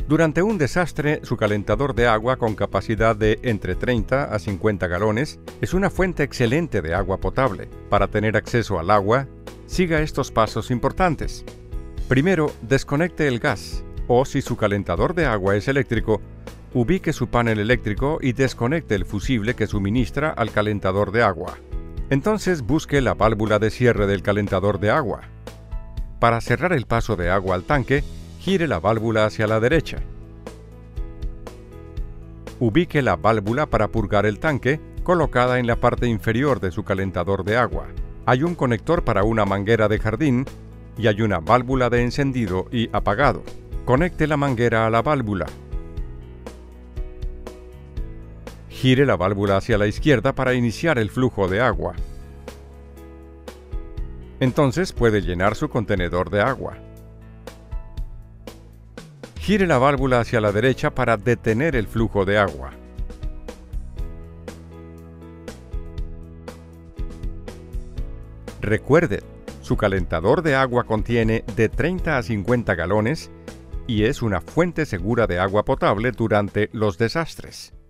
Durante un desastre, su calentador de agua con capacidad de entre 30 a 50 galones es una fuente excelente de agua potable. Para tener acceso al agua, siga estos pasos importantes. Primero, desconecte el gas, o si su calentador de agua es eléctrico, ubique su panel eléctrico y desconecte el fusible que suministra al calentador de agua. Entonces busque la válvula de cierre del calentador de agua. Para cerrar el paso de agua al tanque, gire la válvula hacia la derecha. Ubique la válvula para purgar el tanque, colocada en la parte inferior de su calentador de agua. Hay un conector para una manguera de jardín y hay una válvula de encendido y apagado. Conecte la manguera a la válvula. Gire la válvula hacia la izquierda para iniciar el flujo de agua. Entonces puede llenar su contenedor de agua. Gire la válvula hacia la derecha para detener el flujo de agua. Recuerde, su calentador de agua contiene de 30 a 50 galones y es una fuente segura de agua potable durante los desastres.